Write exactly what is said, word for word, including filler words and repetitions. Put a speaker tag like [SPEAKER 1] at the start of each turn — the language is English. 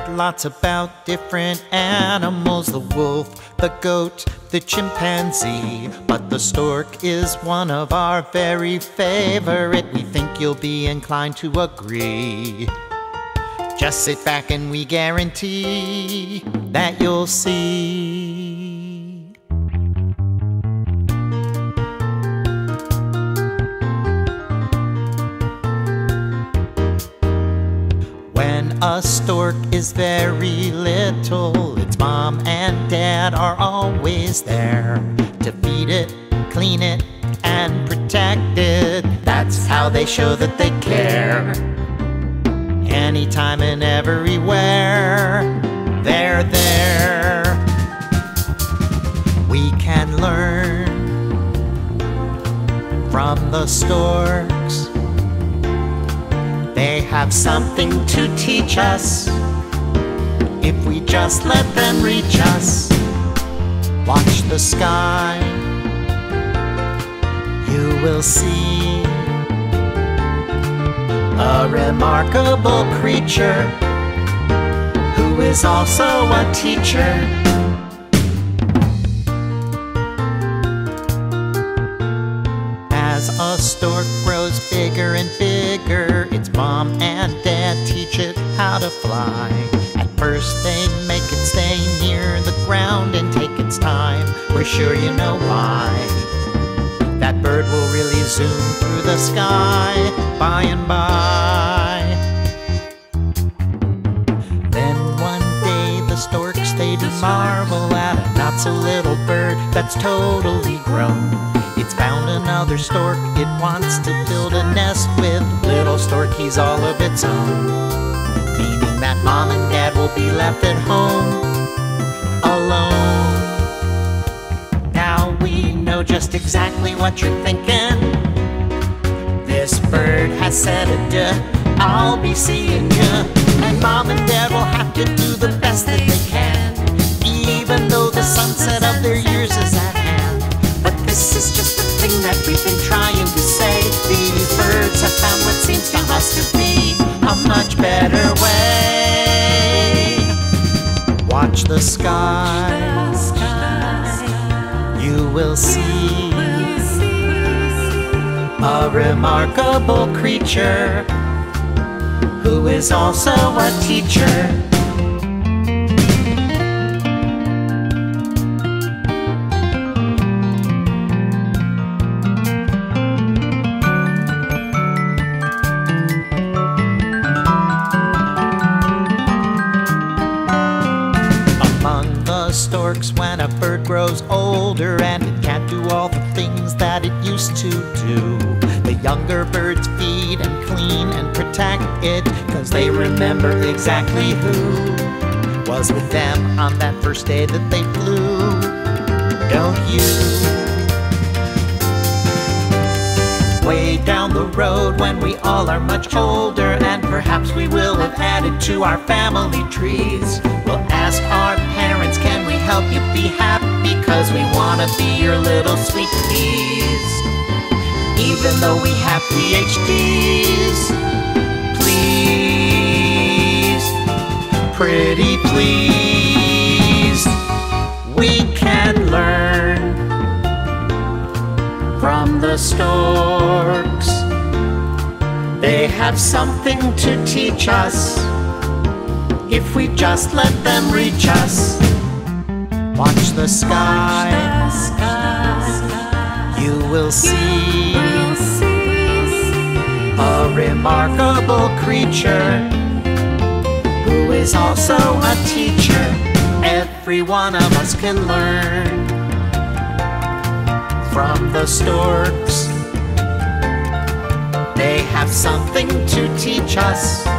[SPEAKER 1] lots about different animals: the wolf, the goat, the chimpanzee. But the stork is one of our very favorite. We think you'll be inclined to agree. Just sit back and we guarantee that you'll see. When a stork is very little, its mom and dad are always there to feed it, clean it, and protect it. That's how they show that they care. Anytime and everywhere, they're there. We can learn from the storks. They have something to teach us if we just let them reach us. Watch the sky, you will see a remarkable creature who is also a teacher. As a stork grows bigger and bigger, its mom and dad teach it how to fly. At first they make it stay near the ground and take its time. We're sure you know why. That bird will really zoom through the sky by and by. Then one day the storks, they do marvel at a not-so-little bird that's totally grown. It's found another stork it wants to build a nest with. Little storkies all of its own, meaning that mom and dad will be left at home alone. Now we know just exactly what you're thinking. This bird has said adieu, I'll be seeing ya. And mom and dad will have to do the best that they can, even though the sunset of their years is at hand. But this is just the thing that we've been trying to say. These birds have found what seems to us to be a much better way. Watch the sky, you will see a remarkable creature who is also a teacher. Storks, when a bird grows older and it can't do all the things that it used to do, the younger birds feed and clean and protect it, 'cause they remember exactly who was with them on that first day that they flew. Don't you? Way down the road, when we all are much older, and perhaps we will have added to our family trees, we'll ask our parents, can we help you be happy? 'Cause we wanna be your little sweet peas. Even though we have P H Ds, please, pretty please, we can learn from the storks. They have something to teach us if we just let them reach us. Watch the sky, you will see a remarkable creature who is also a teacher. Every one of us can learn from the storks. They have something to teach us